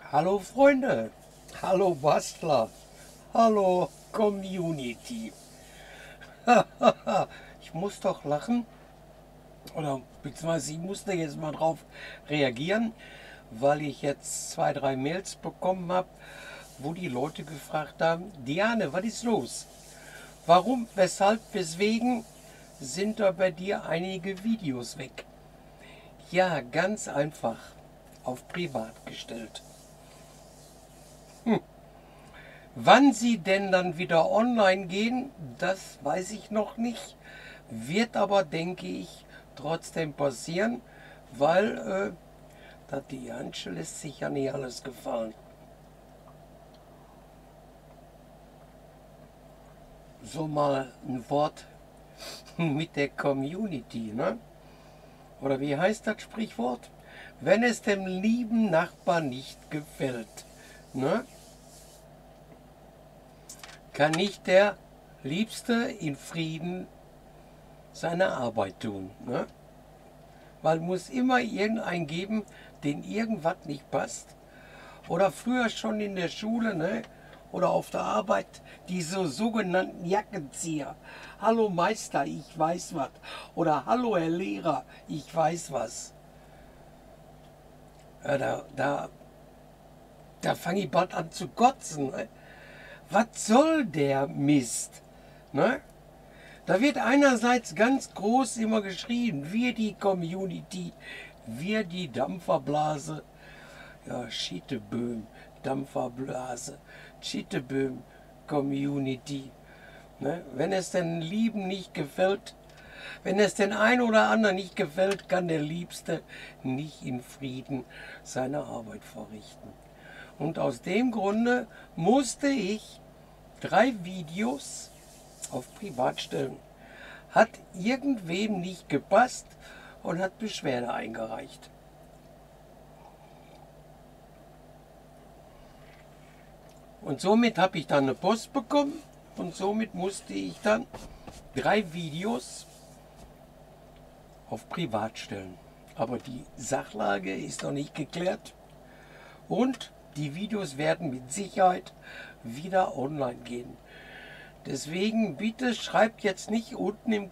Hallo Freunde, hallo Bastler, hallo Community. Ich muss doch lachen, oder beziehungsweise ich musste jetzt mal drauf reagieren, weil ich jetzt 2, 3 Mails bekommen habe, wo die Leute gefragt haben, Diane, was ist los? Warum, weshalb, weswegen sind da bei dir einige Videos weg? Ja, ganz einfach, auf privat gestellt. Wann sie denn dann wieder online gehen, das weiß ich noch nicht. Wird aber, denke ich, trotzdem passieren, weil die Jansche lässt sich ja nicht alles gefallen. So mal ein Wort mit der Community, ne? Oder wie heißt das Sprichwort? Wenn es dem lieben Nachbarn nicht gefällt, ne? Kann nicht der Liebste in Frieden seine Arbeit tun. Ne? Weil muss immer irgendeinen geben, den irgendwas nicht passt. Oder früher schon in der Schule, ne? Oder auf der Arbeit, diese sogenannten Jackenzieher. Hallo Meister, ich weiß was. Oder hallo Herr Lehrer, ich weiß was. Ja, da fange ich bald an zu kotzen. Ne? Was soll der Mist? Ne? Da wird einerseits ganz groß immer geschrien, wir die Community, wir die Dampferblase. Ja, Schieteböhm, Dampferblase, Schieteböhm, Community. Ne? Wenn es den Lieben nicht gefällt, wenn es den einen oder anderen nicht gefällt, kann der Liebste nicht in Frieden seine Arbeit verrichten. Und aus dem Grunde musste ich 3 Videos auf privat stellen. Hat irgendwem nicht gepasst und hat Beschwerde eingereicht. Und somit habe ich dann eine Post bekommen und somit musste ich dann 3 Videos auf privat stellen. Aber die Sachlage ist noch nicht geklärt und die Videos werden mit Sicherheit wieder online gehen. Deswegen bitte schreibt jetzt nicht unten im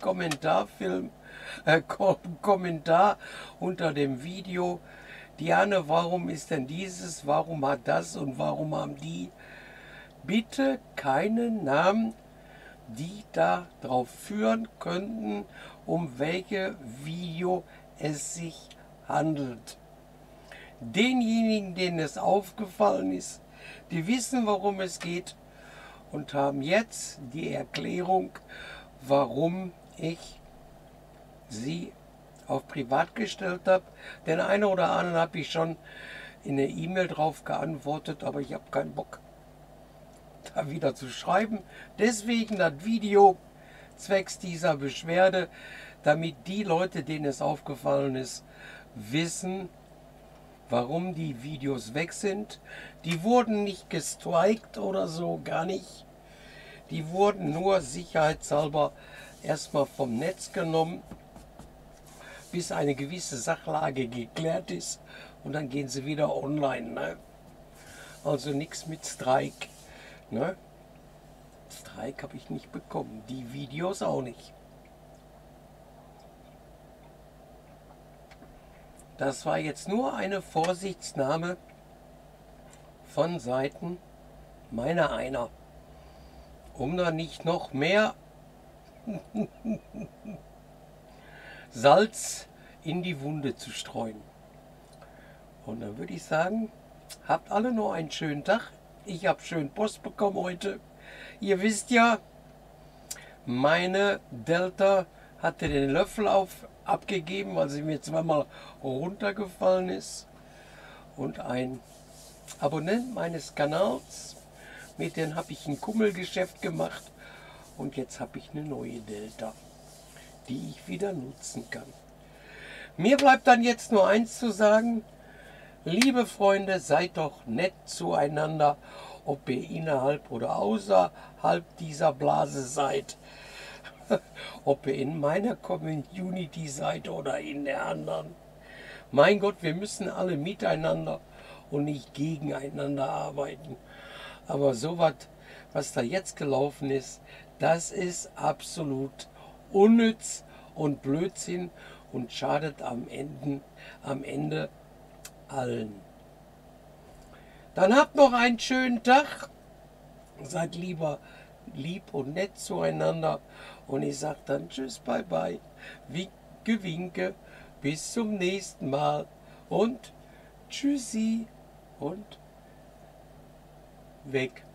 Kommentar unter dem Video, Diane, warum ist denn dieses, warum hat das und warum haben die. Bitte keine Namen, die da drauf führen könnten, um welche Video es sich handelt. Denjenigen, denen es aufgefallen ist, die wissen, worum es geht und haben jetzt die Erklärung, warum ich sie auf privat gestellt habe. Den einen oder anderen habe ich schon in der E-Mail drauf geantwortet, aber ich habe keinen Bock, da wieder zu schreiben. Deswegen das Video zwecks dieser Beschwerde, damit die Leute, denen es aufgefallen ist, wissen, warum die Videos weg sind. Die wurden nicht gestrikt oder so, gar nicht. Die wurden nur sicherheitshalber erstmal vom Netz genommen, bis eine gewisse Sachlage geklärt ist und dann gehen sie wieder online. Ne? Also nichts mit Streik. Ne? Streik habe ich nicht bekommen, die Videos auch nicht. Das war jetzt nur eine Vorsichtsnahme von Seiten meiner einer, um da nicht noch mehr Salz in die Wunde zu streuen. Und dann würde ich sagen, habt alle noch einen schönen Tag. Ich habe schön Post bekommen heute. Ihr wisst ja, meine Delta hatte den Löffel abgegeben, weil sie mir zweimal runtergefallen ist. Und ein Abonnent meines Kanals, mit dem habe ich ein Kummelgeschäft gemacht. Und jetzt habe ich eine neue Delta, die ich wieder nutzen kann. Mir bleibt dann jetzt nur eins zu sagen. Liebe Freunde, seid doch nett zueinander, ob ihr innerhalb oder außerhalb dieser Blase seid. Ob ihr in meiner Community seid oder in der anderen. Mein Gott, wir müssen alle miteinander und nicht gegeneinander arbeiten. Aber sowas, was da jetzt gelaufen ist, das ist absolut unnütz und Blödsinn und schadet am Ende allen. Dann habt noch einen schönen Tag. Seid lieber lieb und nett zueinander. Und ich sage dann tschüss, bye bye. Winke, winke. Bis zum nächsten Mal. Und tschüssi. Und weg.